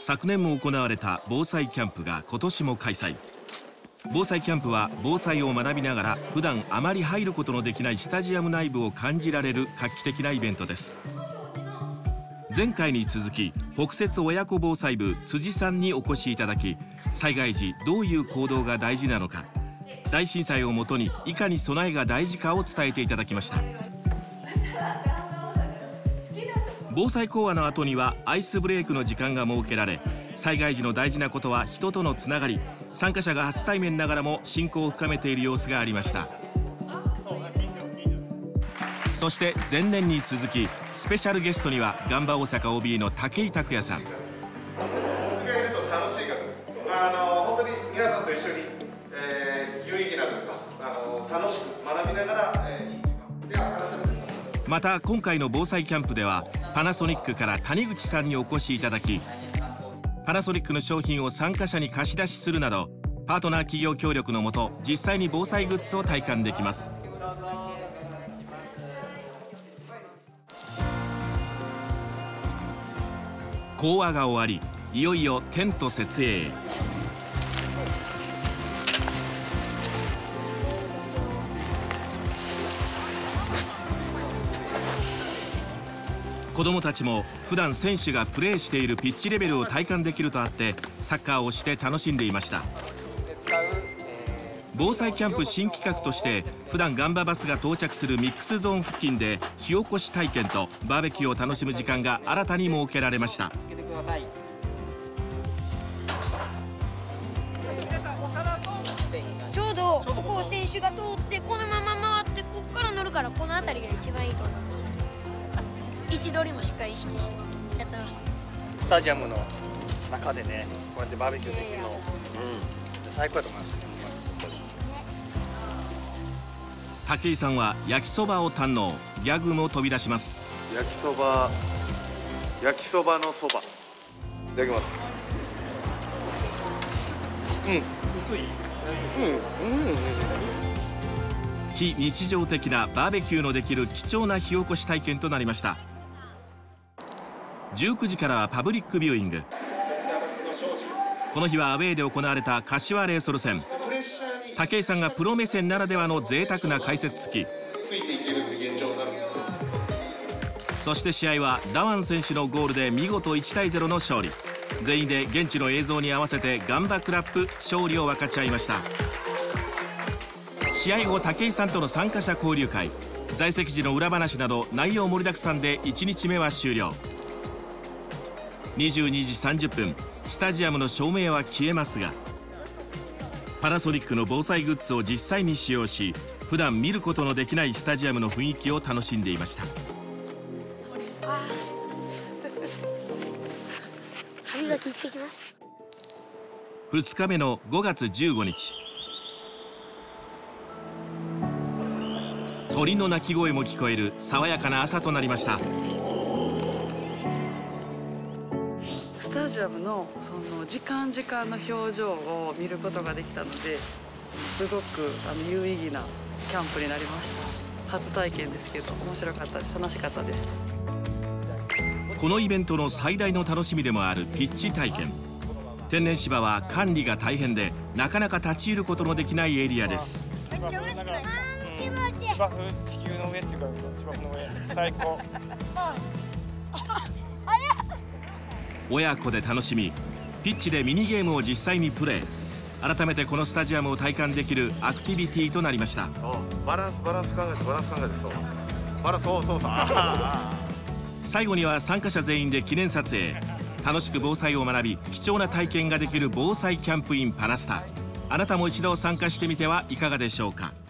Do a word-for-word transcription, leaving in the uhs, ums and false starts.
昨年も行われた防災キャンプが今年も開催。防災キャンプは防災を学びながら普段あまり入ることのできないスタジアム内部を感じられる画期的なイベントです。前回に続き北摂親子防災部辻さんにお越しいただき、災害時どういう行動が大事なのか、大震災をもとにいかに備えが大事かを伝えていただきました。防災講話の後にはアイスブレイクの時間が設けられ、災害時の大事なことは人とのつながり。参加者が初対面ながらも親交を深めている様子がありました。そして前年に続きスペシャルゲストにはガンバ大阪 オービー の武井拓也さん。 僕がいると楽しいから、あの本当に皆さんと一緒に、えー、有意義なというか、あの楽しく学びながら、えー、いい時間で。 また今回の防災キャンプではパナソニックから谷口さんにお越しいただき、パナソニックの商品を参加者に貸し出しするなどパートナー企業協力のもと実際に防災グッズを体感できます。講話が終わり、いよいよテント設営へ。子どもたちも普段選手がプレーしているピッチレベルを体感できるとあってサッカーをして楽しんでいました。防災キャンプ新企画として普段ガンババスが到着するミックスゾーン付近で火起こし体験とバーベキューを楽しむ時間が新たに設けられました。 ちょうどここを選手が通ってこのまま回ってここから乗るから、この辺りが一番いいと思います。位置取りもしっかり意識してやってます。 スタジアムの中でね、こうやってバーベキューできるの、うん、最高だと思います。 武井さんは焼きそばを堪能。ギャグも飛び出します。 焼きそば、焼きそばのそば。いただきます。うん。薄い。うん。うん。 非日常的なバーベキューのできる貴重な火起こし体験となりました。じゅうくじからはパブリックビューイング。この日はアウェーで行われた柏レイソル戦。武井さんがプロ目線ならではの贅沢な解説付き。そして試合はダワン選手のゴールで見事いちたいゼロの勝利。全員で現地の映像に合わせてガンバクラップ勝利を分かち合いました。試合後、武井さんとの参加者交流会、在籍時の裏話など内容盛りだくさんでいちにちめは終了。にじゅうにじさんじゅっぷん、スタジアムの照明は消えますが、パナソニックの防災グッズを実際に使用し、普段見ることのできないスタジアムの雰囲気を楽しんでいました。 歯磨き行ってきます。 ふつかめのごがつじゅうごにち、鳥の鳴き声も聞こえる爽やかな朝となりました。 スタジアムのその時間時間の表情を見ることができたので、すごくあの有意義なキャンプになりました。初体験ですけど面白かったです。楽しかったです。 このイベントの最大の楽しみでもあるピッチ体験。天然芝は管理が大変でなかなか立ち入ることのできないエリアです。 めっちゃ嬉しくないですか？ 芝生、地球の上っていうか芝生の上、最高。 親子で楽しみ、ピッチでミニゲームを実際にプレー。改めてこのスタジアムを体感できるアクティビティとなりました。 バランスバランス考えてバランス考えてそうバランスそうそうそう最後には参加者全員で記念撮影。楽しく防災を学び貴重な体験ができる防災キャンプインパナスタ。あなたも一度参加してみてはいかがでしょうか。